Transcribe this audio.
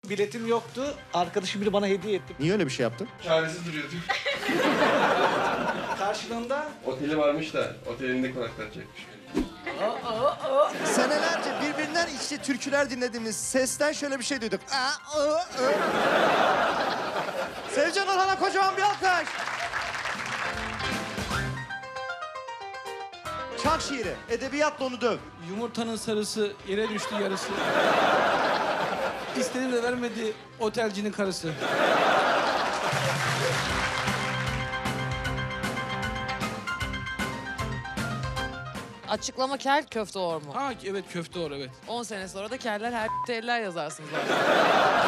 Biletim yoktu. Arkadaşım biri bana hediye etti. Niye öyle bir şey yaptın? Çaresiz duruyordu. Karşılığında Oteli varmış da otelinde konaklatacakmış. Senelerce birbirinden içli türküler dinlediğimiz sesten şöyle bir şey duyduk. Sevcan Orhan'a kocaman bir alkış. Çak şiiri. Edebiyatla onu döv. Yumurtanın sarısı yere düştü yarısı. İstedi de vermedi otelcinin karısı. Açıklama kel köfte or mu? Ha evet köfte or evet. 10 sene sonra da keller her eller yazarsınız zaten.